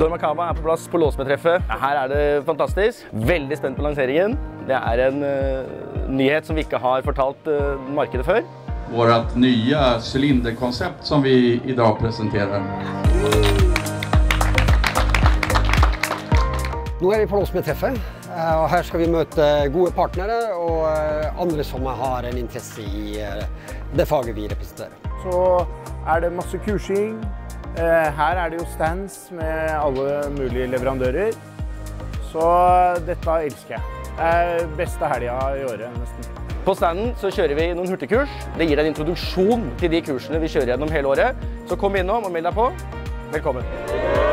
dormakaba på plass på låsmedtreffet. Her det fantastisk. Veldig spent på lanseringen. Det en nyhet som vi ikke har fortalt markedet før. Vårt nye cylinderkoncept som vi I dag presenterer. Nå vi på låsmedtreffet, og her skal vi møte gode partnere og andre som har en interesse I det faget vi representerer. Så det masse kursing. Her det jo stands med alle mulige leverandører. Så dette elsker jeg. Det beste helga I året, nesten. På standen så kjører vi noen hurtigkurs. Det gir en introduksjon til de kursene vi kjører gjennom hele året. Så kom innom og meld deg på. Velkommen!